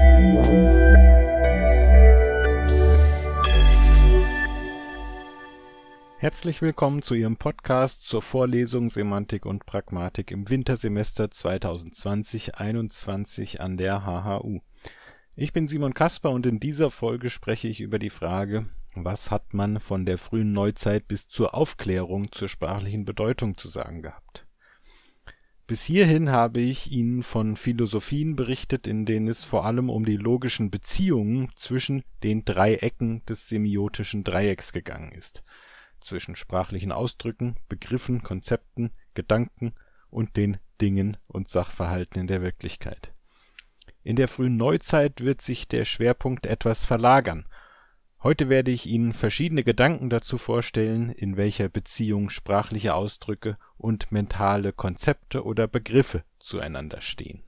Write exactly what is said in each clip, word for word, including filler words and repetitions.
Herzlich willkommen zu Ihrem Podcast zur Vorlesung Semantik und Pragmatik im Wintersemester zweitausendzwanzig einundzwanzig an der H H U. Ich bin Simon Kasper und in dieser Folge spreche ich über die Frage, was hat man von der frühen Neuzeit bis zur Aufklärung zur sprachlichen Bedeutung zu sagen gehabt. Bis hierhin habe ich Ihnen von Philosophien berichtet, in denen es vor allem um die logischen Beziehungen zwischen den drei Ecken des semiotischen Dreiecks gegangen ist. Zwischen sprachlichen Ausdrücken, Begriffen, Konzepten, Gedanken und den Dingen und Sachverhalten in der Wirklichkeit. In der frühen Neuzeit wird sich der Schwerpunkt etwas verlagern. Heute werde ich Ihnen verschiedene Gedanken dazu vorstellen, in welcher Beziehung sprachliche Ausdrücke und mentale Konzepte oder Begriffe zueinander stehen.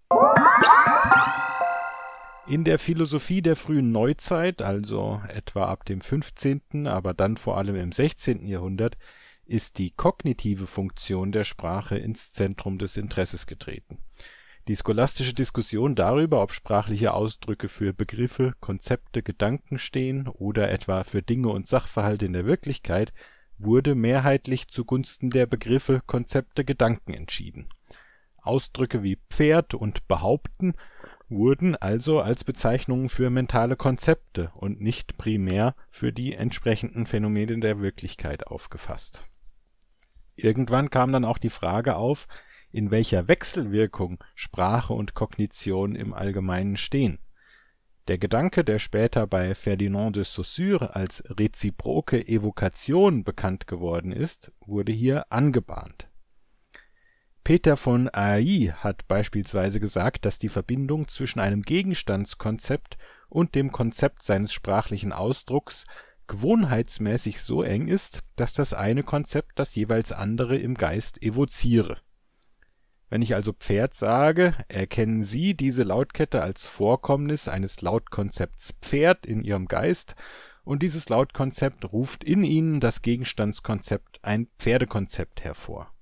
In der Philosophie der frühen Neuzeit, also etwa ab dem fünfzehnten, aber dann vor allem im sechzehnten Jahrhundert, ist die kognitive Funktion der Sprache ins Zentrum des Interesses getreten. Die scholastische Diskussion darüber, ob sprachliche Ausdrücke für Begriffe, Konzepte, Gedanken stehen oder etwa für Dinge und Sachverhalte in der Wirklichkeit, wurde mehrheitlich zugunsten der Begriffe, Konzepte, Gedanken entschieden. Ausdrücke wie Pferd und behaupten wurden also als Bezeichnungen für mentale Konzepte und nicht primär für die entsprechenden Phänomene der Wirklichkeit aufgefasst. Irgendwann kam dann auch die Frage auf, in welcher Wechselwirkung Sprache und Kognition im Allgemeinen stehen. Der Gedanke, der später bei Ferdinand de Saussure als reziproke Evokation bekannt geworden ist, wurde hier angebahnt. Peter von Ailly hat beispielsweise gesagt, dass die Verbindung zwischen einem Gegenstandskonzept und dem Konzept seines sprachlichen Ausdrucks gewohnheitsmäßig so eng ist, dass das eine Konzept das jeweils andere im Geist evoziere. Wenn ich also Pferd sage, erkennen Sie diese Lautkette als Vorkommnis eines Lautkonzepts Pferd in Ihrem Geist, und dieses Lautkonzept ruft in Ihnen das Gegenstandskonzept ein Pferdekonzept hervor.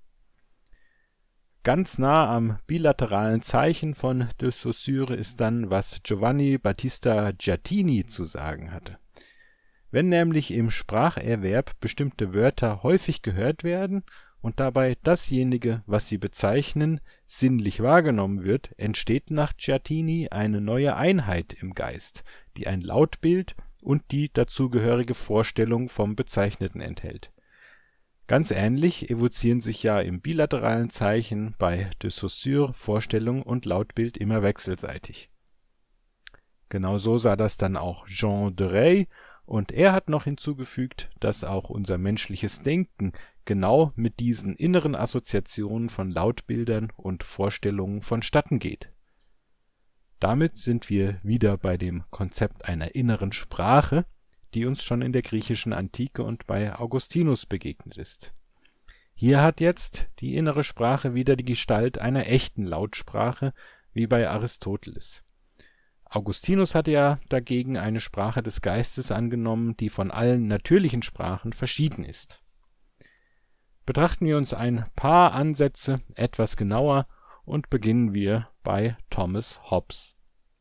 Ganz nah am bilateralen Zeichen von de Saussure ist dann, was Giovanni Battista Giattini zu sagen hatte. Wenn nämlich im Spracherwerb bestimmte Wörter häufig gehört werden und dabei dasjenige, was sie bezeichnen, sinnlich wahrgenommen wird, entsteht nach Giattini eine neue Einheit im Geist, die ein Lautbild und die dazugehörige Vorstellung vom Bezeichneten enthält. Ganz ähnlich evozieren sich ja im bilateralen Zeichen bei de Saussure Vorstellung und Lautbild immer wechselseitig. Genauso sah das dann auch Jean de Rey, und er hat noch hinzugefügt, dass auch unser menschliches Denken genau mit diesen inneren Assoziationen von Lautbildern und Vorstellungen vonstatten geht. Damit sind wir wieder bei dem Konzept einer inneren Sprache, die uns schon in der griechischen Antike und bei Augustinus begegnet ist. Hier hat jetzt die innere Sprache wieder die Gestalt einer echten Lautsprache, wie bei Aristoteles. Augustinus hatte ja dagegen eine Sprache des Geistes angenommen, die von allen natürlichen Sprachen verschieden ist. Betrachten wir uns ein paar Ansätze etwas genauer und beginnen wir bei Thomas Hobbes.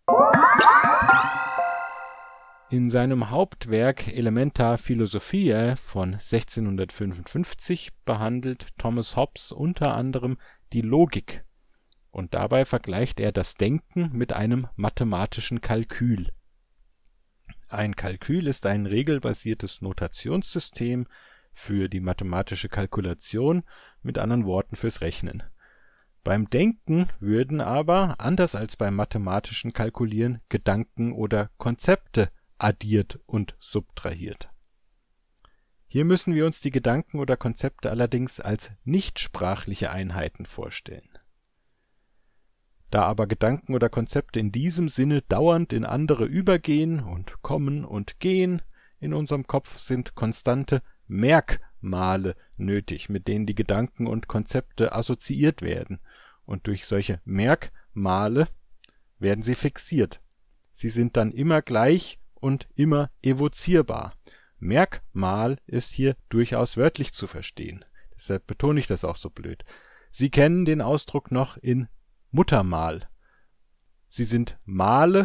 In seinem Hauptwerk Elementa Philosophiae von sechzehnhundertfünfundfünfzig behandelt Thomas Hobbes unter anderem die Logik, und dabei vergleicht er das Denken mit einem mathematischen Kalkül. Ein Kalkül ist ein regelbasiertes Notationssystem für die mathematische Kalkulation, mit anderen Worten fürs Rechnen. Beim Denken würden aber, anders als beim mathematischen Kalkulieren, Gedanken oder Konzepte addiert und subtrahiert. Hier müssen wir uns die Gedanken oder Konzepte allerdings als nichtsprachliche Einheiten vorstellen. Da aber Gedanken oder Konzepte in diesem Sinne dauernd in andere übergehen und kommen und gehen, in unserem Kopf sind konstante Merkmale nötig, mit denen die Gedanken und Konzepte assoziiert werden, und durch solche Merkmale werden sie fixiert. Sie sind dann immer gleich und immer evozierbar. Merkmal ist hier durchaus wörtlich zu verstehen. Deshalb betone ich das auch so blöd. Sie kennen den Ausdruck noch in Muttermal. Sie sind Male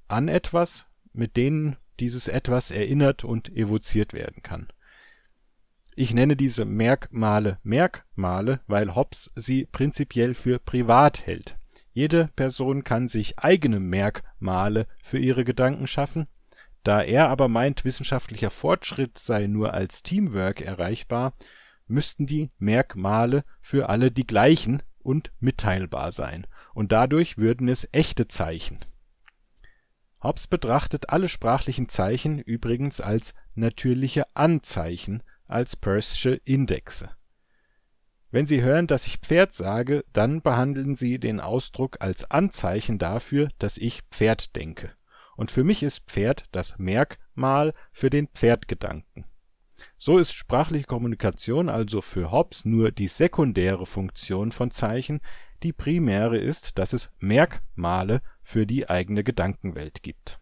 an etwas, mit denen dieses etwas erinnert und evoziert werden kann. Ich nenne diese Merkmale Merkmale, weil Hobbes sie prinzipiell für privat hält. Jede Person kann sich eigene Merkmale für ihre Gedanken schaffen. Da er aber meint, wissenschaftlicher Fortschritt sei nur als Teamwork erreichbar, müssten die Merkmale für alle die gleichen und mitteilbar sein, und dadurch würden es echte Zeichen. Hobbes betrachtet alle sprachlichen Zeichen übrigens als natürliche Anzeichen, als Peirce'sche Indexe. Wenn Sie hören, dass ich Pferd sage, dann behandeln Sie den Ausdruck als Anzeichen dafür, dass ich Pferd denke. Und für mich ist Pferd das Merkmal für den Pferdgedanken. So ist sprachliche Kommunikation also für Hobbes nur die sekundäre Funktion von Zeichen, die primäre ist, dass es Merkmale für die eigene Gedankenwelt gibt.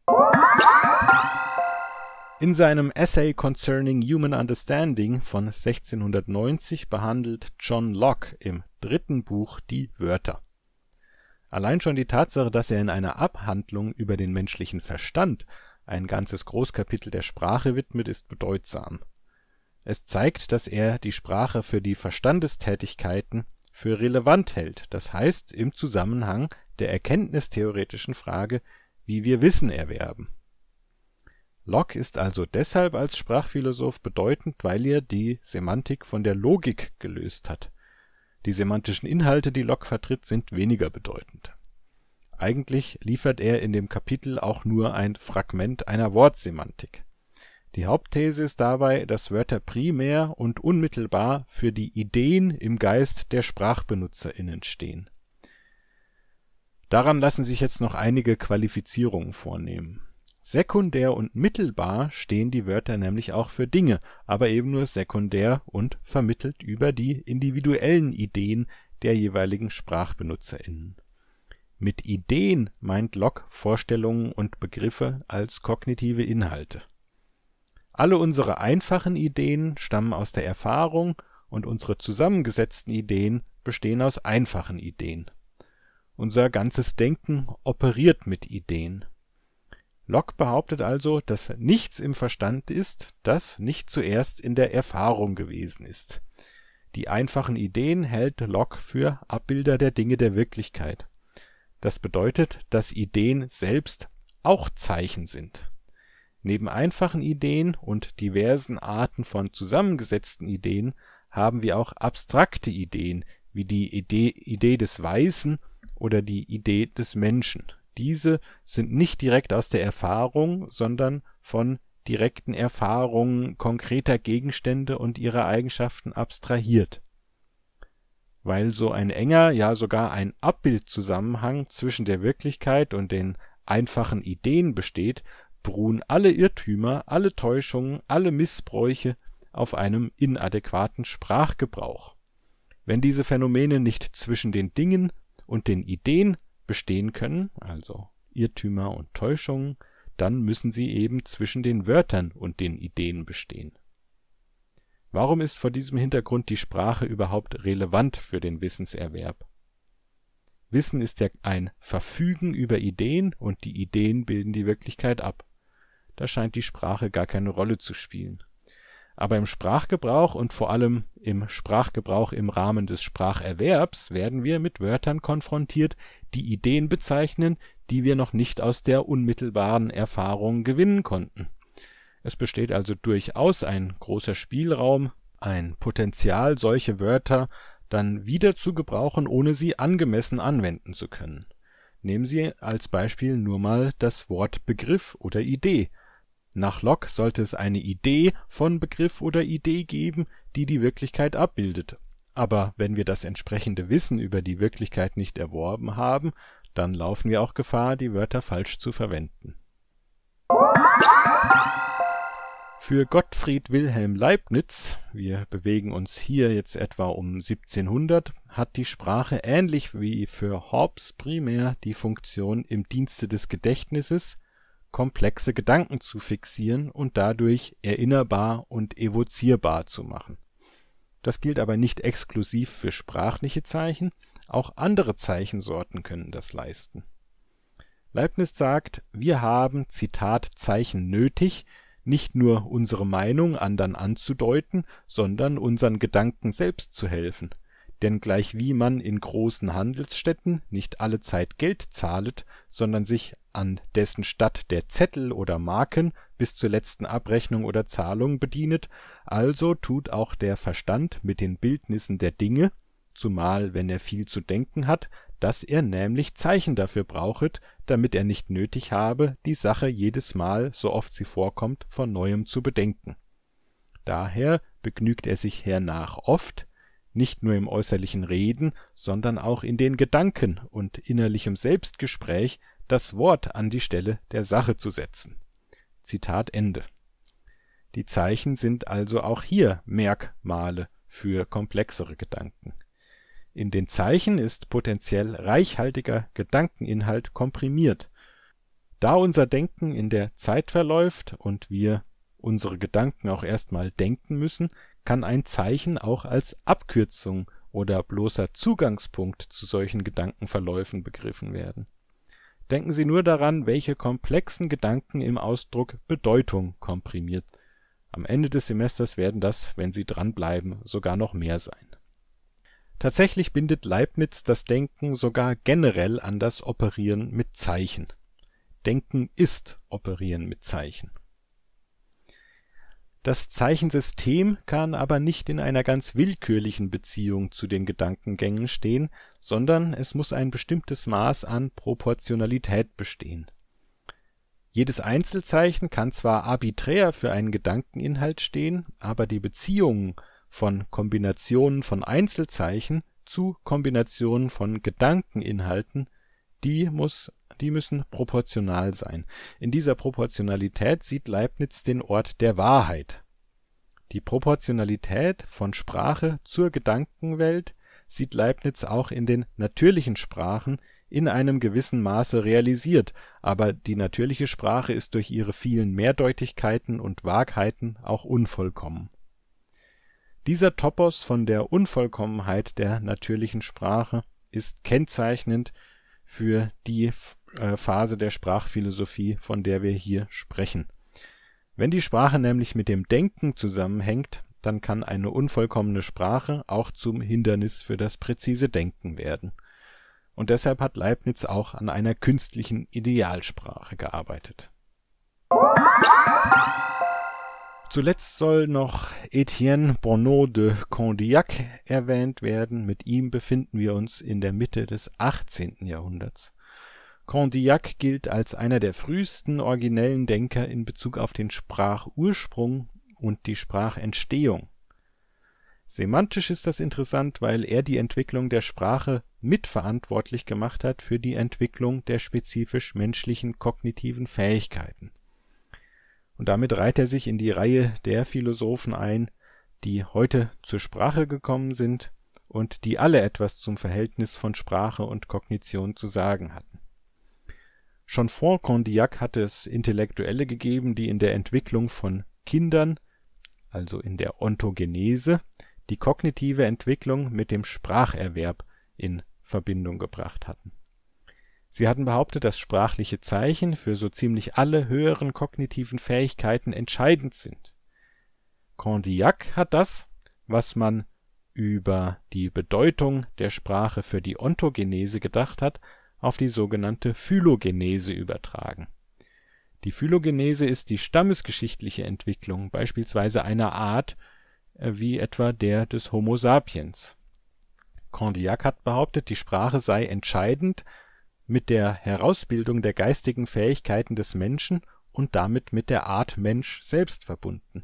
In seinem Essay Concerning Human Understanding von sechzehnhundertneunzig behandelt John Locke im dritten Buch die Wörter. Allein schon die Tatsache, dass er in einer Abhandlung über den menschlichen Verstand ein ganzes Großkapitel der Sprache widmet, ist bedeutsam. Es zeigt, dass er die Sprache für die Verstandestätigkeiten für relevant hält, das heißt im Zusammenhang der erkenntnistheoretischen Frage, wie wir Wissen erwerben. Locke ist also deshalb als Sprachphilosoph bedeutend, weil er die Semantik von der Logik gelöst hat. Die semantischen Inhalte, die Locke vertritt, sind weniger bedeutend. Eigentlich liefert er in dem Kapitel auch nur ein Fragment einer Wortsemantik. Die Hauptthese ist dabei, dass Wörter primär und unmittelbar für die Ideen im Geist der SprachbenutzerInnen stehen. Daran lassen sich jetzt noch einige Qualifizierungen vornehmen. Sekundär und mittelbar stehen die Wörter nämlich auch für Dinge, aber eben nur sekundär und vermittelt über die individuellen Ideen der jeweiligen SprachbenutzerInnen. Mit Ideen meint Locke Vorstellungen und Begriffe als kognitive Inhalte. Alle unsere einfachen Ideen stammen aus der Erfahrung und unsere zusammengesetzten Ideen bestehen aus einfachen Ideen. Unser ganzes Denken operiert mit Ideen. Locke behauptet also, dass nichts im Verstand ist, das nicht zuerst in der Erfahrung gewesen ist. Die einfachen Ideen hält Locke für Abbilder der Dinge der Wirklichkeit. Das bedeutet, dass Ideen selbst auch Zeichen sind. Neben einfachen Ideen und diversen Arten von zusammengesetzten Ideen haben wir auch abstrakte Ideen, wie die Idee, Idee des Weißen oder die Idee des Menschen. Diese sind nicht direkt aus der Erfahrung, sondern von direkten Erfahrungen konkreter Gegenstände und ihrer Eigenschaften abstrahiert. Weil so ein enger, ja sogar ein Abbildzusammenhang zwischen der Wirklichkeit und den einfachen Ideen besteht, beruhen alle Irrtümer, alle Täuschungen, alle Missbräuche auf einem inadäquaten Sprachgebrauch. Wenn diese Phänomene nicht zwischen den Dingen und den Ideen bestehen können, also Irrtümer und Täuschungen, dann müssen sie eben zwischen den Wörtern und den Ideen bestehen. Warum ist vor diesem Hintergrund die Sprache überhaupt relevant für den Wissenserwerb? Wissen ist ja ein Verfügen über Ideen und die Ideen bilden die Wirklichkeit ab. Da scheint die Sprache gar keine Rolle zu spielen. Aber im Sprachgebrauch und vor allem im Sprachgebrauch im Rahmen des Spracherwerbs werden wir mit Wörtern konfrontiert, die Ideen bezeichnen, die wir noch nicht aus der unmittelbaren Erfahrung gewinnen konnten. Es besteht also durchaus ein großer Spielraum, ein Potenzial, solche Wörter dann wieder zu gebrauchen, ohne sie angemessen anwenden zu können. Nehmen Sie als Beispiel nur mal das Wort Begriff oder Idee. Nach Locke sollte es eine Idee von Begriff oder Idee geben, die die Wirklichkeit abbildet. Aber wenn wir das entsprechende Wissen über die Wirklichkeit nicht erworben haben, dann laufen wir auch Gefahr, die Wörter falsch zu verwenden. Für Gottfried Wilhelm Leibniz, wir bewegen uns hier jetzt etwa um siebzehnhundert, hat die Sprache ähnlich wie für Hobbes primär die Funktion, im Dienste des Gedächtnisses komplexe Gedanken zu fixieren und dadurch erinnerbar und evozierbar zu machen. Das gilt aber nicht exklusiv für sprachliche Zeichen, auch andere Zeichensorten können das leisten. Leibniz sagt, wir haben, Zitat, Zeichen nötig, nicht nur unsere Meinung anderen anzudeuten, sondern unseren Gedanken selbst zu helfen. Denn gleichwie man in großen Handelsstätten nicht allezeit Geld zahlet, sondern sich an dessen statt der Zettel oder Marken bis zur letzten Abrechnung oder Zahlung bedienet, also tut auch der Verstand mit den Bildnissen der Dinge, zumal wenn er viel zu denken hat, dass er nämlich Zeichen dafür brauchet, damit er nicht nötig habe, die Sache jedes Mal, so oft sie vorkommt, von neuem zu bedenken. Daher begnügt er sich hernach oft, nicht nur im äußerlichen Reden, sondern auch in den Gedanken und innerlichem Selbstgespräch das Wort an die Stelle der Sache zu setzen. Zitat Ende. Die Zeichen sind also auch hier Merkmale für komplexere Gedanken. In den Zeichen ist potenziell reichhaltiger Gedankeninhalt komprimiert. Da unser Denken in der Zeit verläuft und wir unsere Gedanken auch erstmal denken müssen, kann ein Zeichen auch als Abkürzung oder bloßer Zugangspunkt zu solchen Gedankenverläufen begriffen werden. Denken Sie nur daran, welche komplexen Gedanken im Ausdruck Bedeutung komprimiert. Am Ende des Semesters werden das, wenn Sie dranbleiben, sogar noch mehr sein. Tatsächlich bindet Leibniz das Denken sogar generell an das Operieren mit Zeichen. Denken ist Operieren mit Zeichen. Das Zeichensystem kann aber nicht in einer ganz willkürlichen Beziehung zu den Gedankengängen stehen, sondern es muss ein bestimmtes Maß an Proportionalität bestehen. Jedes Einzelzeichen kann zwar arbiträr für einen Gedankeninhalt stehen, aber die Beziehungen von Kombinationen von Einzelzeichen zu Kombinationen von Gedankeninhalten, die muss die müssen proportional sein. In dieser Proportionalität sieht Leibniz den Ort der Wahrheit. Die Proportionalität von Sprache zur Gedankenwelt sieht Leibniz auch in den natürlichen Sprachen in einem gewissen Maße realisiert, aber die natürliche Sprache ist durch ihre vielen Mehrdeutigkeiten und Wahrheiten auch unvollkommen. Dieser Topos von der Unvollkommenheit der natürlichen Sprache ist kennzeichnend für die äh, Phase der Sprachphilosophie, von der wir hier sprechen. Wenn die Sprache nämlich mit dem Denken zusammenhängt, dann kann eine unvollkommene Sprache auch zum Hindernis für das präzise Denken werden. Und deshalb hat Leibniz auch an einer künstlichen Idealsprache gearbeitet. Zuletzt soll noch Etienne Bonnot de Condillac erwähnt werden. Mit ihm befinden wir uns in der Mitte des achtzehnten Jahrhunderts. Condillac gilt als einer der frühesten originellen Denker in Bezug auf den Sprachursprung und die Sprachentstehung. Semantisch ist das interessant, weil er die Entwicklung der Sprache mitverantwortlich gemacht hat für die Entwicklung der spezifisch menschlichen kognitiven Fähigkeiten. Und damit reiht er sich in die Reihe der Philosophen ein, die heute zur Sprache gekommen sind und die alle etwas zum Verhältnis von Sprache und Kognition zu sagen hatten. Schon vor Condillac hatte es Intellektuelle gegeben, die in der Entwicklung von Kindern, also in der Ontogenese, die kognitive Entwicklung mit dem Spracherwerb in Verbindung gebracht hatten. Sie hatten behauptet, dass sprachliche Zeichen für so ziemlich alle höheren kognitiven Fähigkeiten entscheidend sind. Condillac hat das, was man über die Bedeutung der Sprache für die Ontogenese gedacht hat, auf die sogenannte Phylogenese übertragen. Die Phylogenese ist die stammesgeschichtliche Entwicklung beispielsweise einer Art wie etwa der des Homo sapiens. Condillac hat behauptet, die Sprache sei entscheidend mit der Herausbildung der geistigen Fähigkeiten des Menschen und damit mit der Art Mensch selbst verbunden.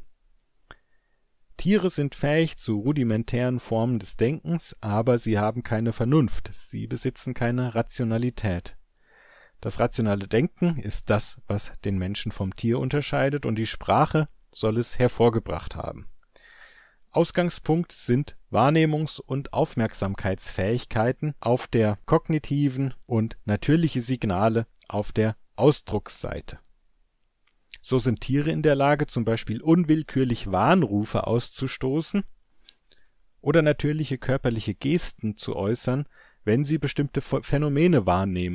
Tiere sind fähig zu rudimentären Formen des Denkens, aber sie haben keine Vernunft, sie besitzen keine Rationalität. Das rationale Denken ist das, was den Menschen vom Tier unterscheidet, und die Sprache soll es hervorgebracht haben. Ausgangspunkt sind Wahrnehmungs- und Aufmerksamkeitsfähigkeiten auf der kognitiven und natürliche Signale auf der Ausdrucksseite. So sind Tiere in der Lage, zum Beispiel unwillkürlich Warnrufe auszustoßen oder natürliche körperliche Gesten zu äußern, wenn sie bestimmte Phänomene wahrnehmen,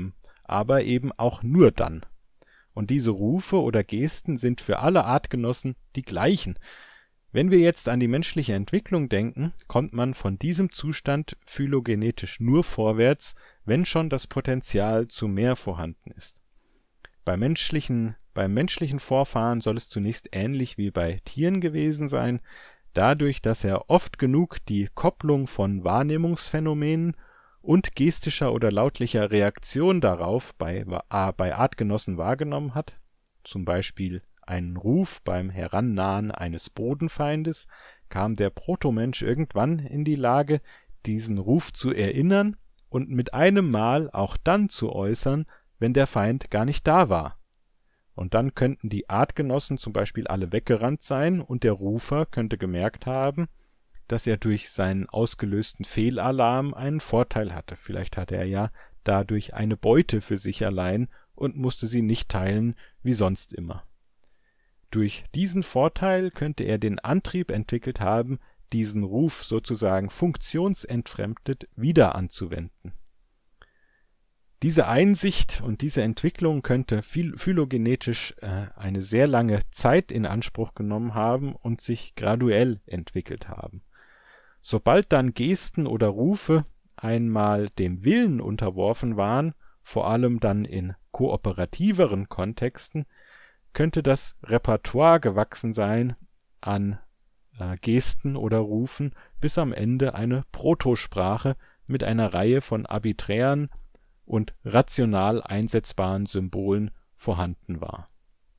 aber eben auch nur dann. Und diese Rufe oder Gesten sind für alle Artgenossen die gleichen. Wenn wir jetzt an die menschliche Entwicklung denken, kommt man von diesem Zustand phylogenetisch nur vorwärts, wenn schon das Potenzial zu mehr vorhanden ist. Bei menschlichen, beim menschlichen Vorfahren soll es zunächst ähnlich wie bei Tieren gewesen sein, dadurch, dass er oft genug die Kopplung von Wahrnehmungsphänomenen und gestischer oder lautlicher Reaktion darauf bei, bei Artgenossen wahrgenommen hat, zum Beispiel einen Ruf beim Herannahen eines Bodenfeindes, kam der Protomensch irgendwann in die Lage, diesen Ruf zu erinnern und mit einem Mal auch dann zu äußern, wenn der Feind gar nicht da war. Und dann könnten die Artgenossen zum Beispiel alle weggerannt sein und der Rufer könnte gemerkt haben, dass er durch seinen ausgelösten Fehlalarm einen Vorteil hatte. Vielleicht hatte er ja dadurch eine Beute für sich allein und musste sie nicht teilen, wie sonst immer. Durch diesen Vorteil könnte er den Antrieb entwickelt haben, diesen Ruf sozusagen funktionsentfremdet wieder anzuwenden. Diese Einsicht und diese Entwicklung könnte phylogenetisch äh, eine sehr lange Zeit in Anspruch genommen haben und sich graduell entwickelt haben. Sobald dann Gesten oder Rufe einmal dem Willen unterworfen waren, vor allem dann in kooperativeren Kontexten, könnte das Repertoire gewachsen sein an äh, Gesten oder Rufen, bis am Ende eine Protosprache mit einer Reihe von arbiträren und rational einsetzbaren Symbolen vorhanden war.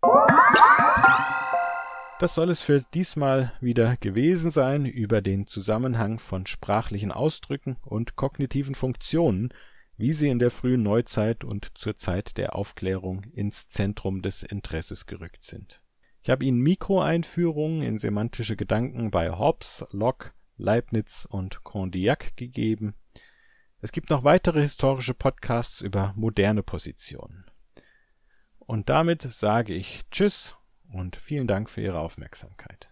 Das soll es für diesmal wieder gewesen sein über den Zusammenhang von sprachlichen Ausdrücken und kognitiven Funktionen, wie sie in der frühen Neuzeit und zur Zeit der Aufklärung ins Zentrum des Interesses gerückt sind. Ich habe Ihnen Mikroeinführungen in semantische Gedanken bei Hobbes, Locke, Leibniz und Condillac gegeben. Es gibt noch weitere historische Podcasts über moderne Positionen. Und damit sage ich Tschüss und vielen Dank für Ihre Aufmerksamkeit.